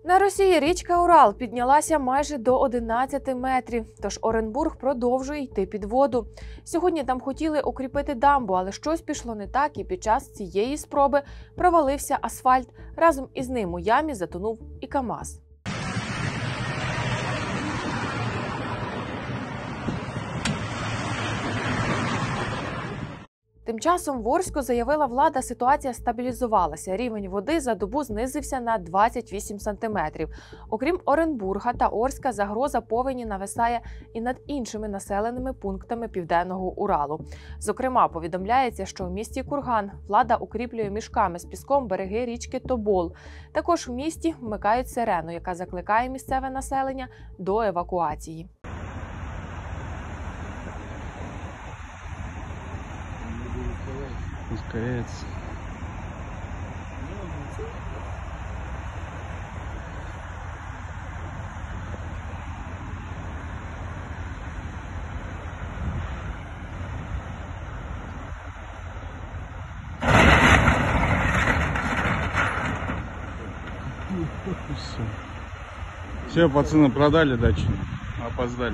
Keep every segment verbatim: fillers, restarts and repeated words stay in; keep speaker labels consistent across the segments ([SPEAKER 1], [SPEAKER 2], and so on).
[SPEAKER 1] На Росії річка Урал піднялася майже до одинадцяти метрів, тож Оренбург продовжує йти під воду. Сьогодні там хотіли укріпити дамбу, але щось пішло не так, і під час цієї спроби провалився асфальт. Разом із ним у ямі затонув і КАМАЗ. Тим часом в Орську, заявила влада, ситуація стабілізувалася. Рівень води за добу знизився на двадцять вісім сантиметрів. Окрім Оренбурга та Орська, загроза повені нависає і над іншими населеними пунктами Південного Уралу. Зокрема, повідомляється, що в місті Курган влада укріплює мішками з піском береги річки Тобол. Також в місті вмикають сирену, яка закликає місцеве населення до евакуації.
[SPEAKER 2] Ускоряется. Все. Все, пацаны, продали дачу. Опоздали.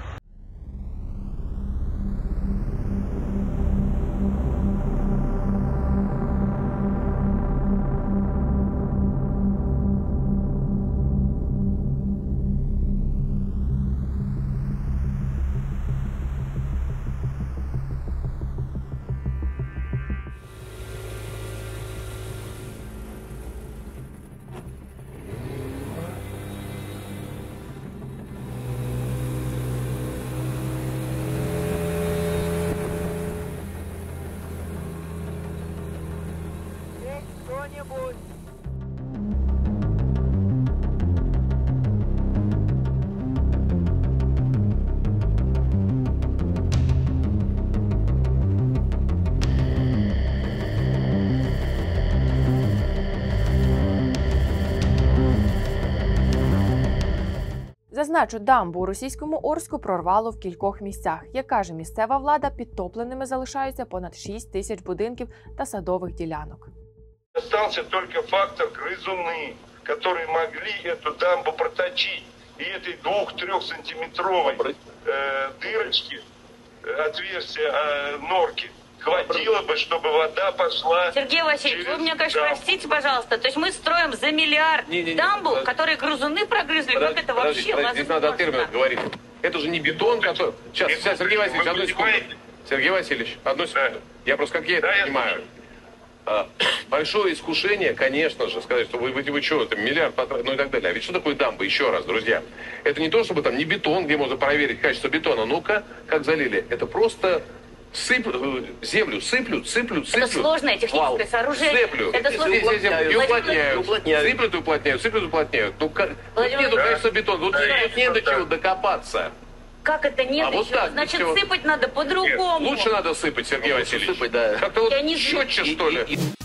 [SPEAKER 3] Кто-нибудь?
[SPEAKER 1] Зазначу, дамбу у російському Орську прорвало в кількох місцях. Як каже місцева влада, підтопленими залишаються понад шість тисяч будинків та садових ділянок.
[SPEAKER 4] Остался только фактор грызуны, которые могли эту дамбу проточить. И этой двух-трехсантиметровой э, дырочки, э, отверстия э, норки хватило бы, чтобы вода пошла.
[SPEAKER 5] Сергей Васильевич,
[SPEAKER 4] через
[SPEAKER 5] вы меня, конечно,
[SPEAKER 4] дамбу.
[SPEAKER 5] простите, пожалуйста. То есть мы строим за миллиард
[SPEAKER 6] не, не, не,
[SPEAKER 5] дамбу,
[SPEAKER 6] подожди.
[SPEAKER 5] которую грызуны прогрызли.
[SPEAKER 6] Подожди,
[SPEAKER 5] как это
[SPEAKER 6] подожди,
[SPEAKER 5] вообще
[SPEAKER 6] подожди,
[SPEAKER 5] возможно?
[SPEAKER 6] здесь надо о терминах говорить. Это же не бетон, который... Сейчас,
[SPEAKER 4] Вы-
[SPEAKER 6] сейчас, Сергей Васильевич,
[SPEAKER 4] вы
[SPEAKER 6] одну секунду.
[SPEAKER 4] понимаете?
[SPEAKER 6] Сергей Васильевич, одну секунду. Я просто, как я
[SPEAKER 4] Да,
[SPEAKER 6] это
[SPEAKER 4] я
[SPEAKER 6] понимаю,
[SPEAKER 4] слушаю.
[SPEAKER 6] а, большое искушение, конечно же, сказать, что вы, вы, вы что, это миллиард потратили, ну и так далее. А ведь что такое дамба? Еще раз, друзья. Это не то, чтобы там не бетон, где можно проверить качество бетона. Ну-ка, как залили. Это просто... Сып, землю сыплют, сыплют, сыплют.
[SPEAKER 5] Это сложное техническое
[SPEAKER 6] Вау.
[SPEAKER 5] сооружение.
[SPEAKER 6] Сыплют.
[SPEAKER 5] Это
[SPEAKER 6] И,
[SPEAKER 5] сложно.
[SPEAKER 6] и, и, и уплотняют.
[SPEAKER 2] уплотняют.
[SPEAKER 6] Сыплют и уплотняют, сыплют и уплотняют. Ну, как... Тут
[SPEAKER 5] Владимир
[SPEAKER 6] нету,
[SPEAKER 4] Ильич.
[SPEAKER 6] конечно, бетона. Тут,
[SPEAKER 4] Да,
[SPEAKER 6] тут не до
[SPEAKER 4] да.
[SPEAKER 6] чего докопаться.
[SPEAKER 5] Как это нет
[SPEAKER 6] А вот
[SPEAKER 5] еще?
[SPEAKER 6] так,
[SPEAKER 5] Значит,
[SPEAKER 6] ничего.
[SPEAKER 5] сыпать надо по-другому.
[SPEAKER 6] Лучше надо сыпать, Сергей Васильевич.
[SPEAKER 2] Сыпать, да.
[SPEAKER 6] Как-то вот
[SPEAKER 5] Я не знаю.
[SPEAKER 6] четче, что ли.
[SPEAKER 2] И- и-